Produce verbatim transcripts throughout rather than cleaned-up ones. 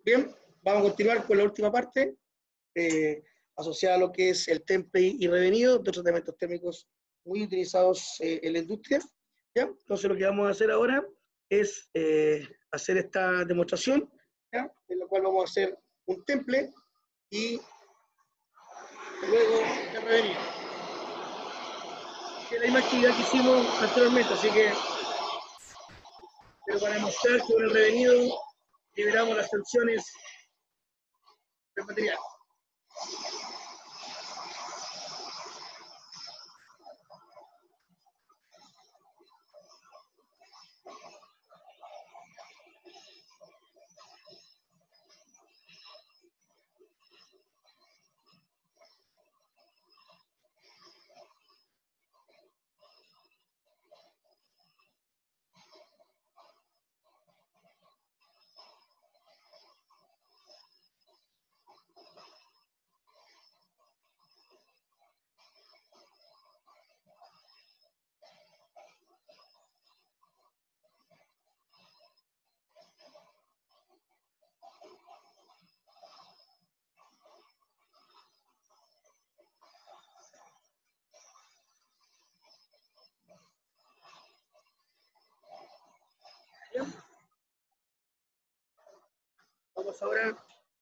Bien, vamos a continuar con la última parte, eh, asociada a lo que es el temple y revenido, dos tratamientos térmicos muy utilizados eh, en la industria. ¿Ya? Entonces lo que vamos a hacer ahora es eh, hacer esta demostración, ¿ya? En la cual vamos a hacer un temple y luego el revenido. Que es la misma actividad que hicimos anteriormente, así que, pero para demostrar que con el revenido liberamos las tensiones del material. Bien. Vamos ahora,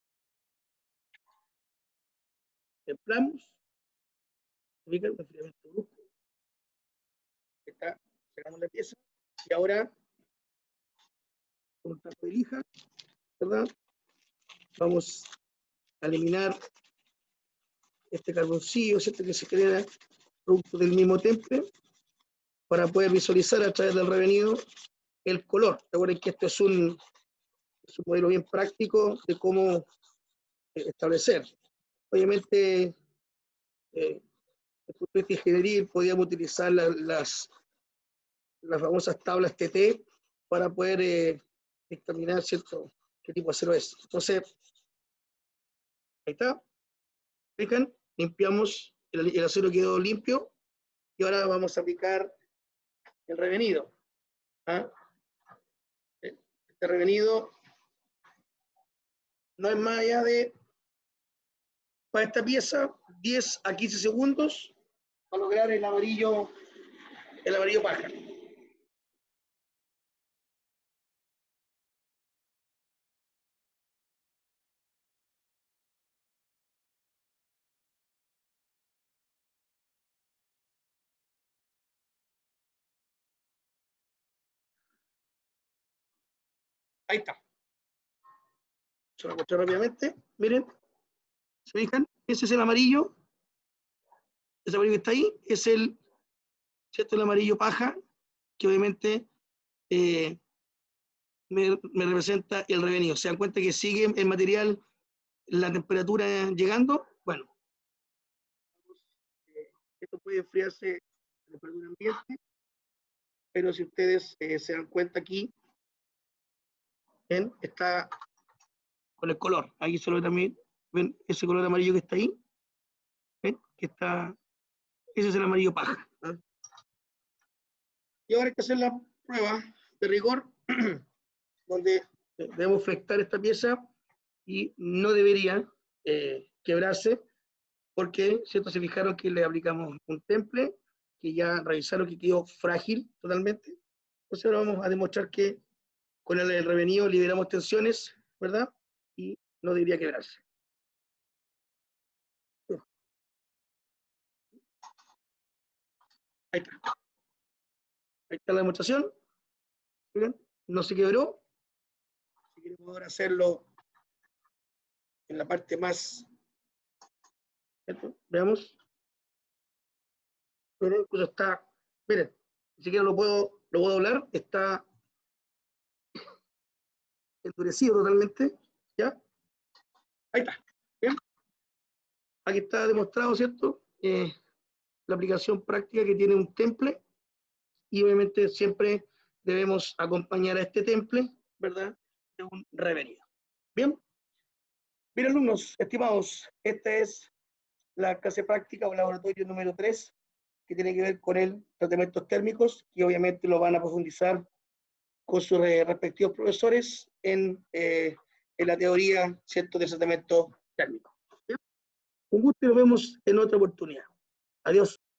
templamos, ubican un enfriamiento brusco, está, sacamos la pieza, y ahora, con un taco de lija, ¿verdad? Vamos a eliminar este carboncillo, ¿cierto? Que se genera producto del mismo temple, para poder visualizar a través del revenido el color. Recuerden que esto es un, es un modelo bien práctico de cómo establecer. Obviamente, eh, desde el punto de vista ingenieril, podíamos utilizar la, las, las famosas tablas T T para poder eh, determinar, ¿cierto?, qué tipo de acero es. Entonces, ahí está. Fijan, limpiamos, el, el acero quedó limpio y ahora vamos a aplicar el revenido. ¿Ah? Este revenido no es más allá de, para esta pieza, diez a quince segundos para lograr el amarillo, el amarillo paja. Ahí está. Se lo mostré rápidamente. Miren, ¿se fijan? Ese es el amarillo. Ese amarillo que está ahí es el, ¿cierto?, el amarillo paja, que obviamente eh, me, me representa el revenido. ¿Se dan cuenta que sigue el material, la temperatura llegando? Bueno, eh, esto puede enfriarse a temperatura ambiente, pero si ustedes eh, se dan cuenta aquí, ¿ven? Está con el color. Aquí solo también ven ese color amarillo que está ahí. ¿Ven? Que está, ese es el amarillo paja. ¿Eh? Y ahora hay que hacer la prueba de rigor, donde debemos flectar esta pieza y no debería eh, quebrarse, porque, ¿cierto?, se fijaron que le aplicamos un temple, que ya revisaron que quedó frágil totalmente. Entonces ahora vamos a demostrar que con el revenido liberamos tensiones, ¿verdad? Y no debería quebrarse. Ahí está. Ahí está la demostración. ¿Ven? No se quebró. Si queremos ahora hacerlo en la parte más, ¿cierto? Veamos. Pero incluso está, miren, ni siquiera lo puedo, lo puedo doblar, está endurecido totalmente, ¿ya? Ahí está. ¿Bien? Aquí está demostrado, ¿cierto? Eh, la aplicación práctica que tiene un temple, y obviamente siempre debemos acompañar a este temple, ¿verdad?, de un revenido. Bien. Bien, alumnos, estimados, esta es la clase práctica o laboratorio número tres, que tiene que ver con el tratamientos térmicos, y obviamente lo van a profundizar con sus respectivos profesores en eh, en la teoría, ¿cierto?, del tratamiento térmico. Un gusto y nos vemos en otra oportunidad. Adiós.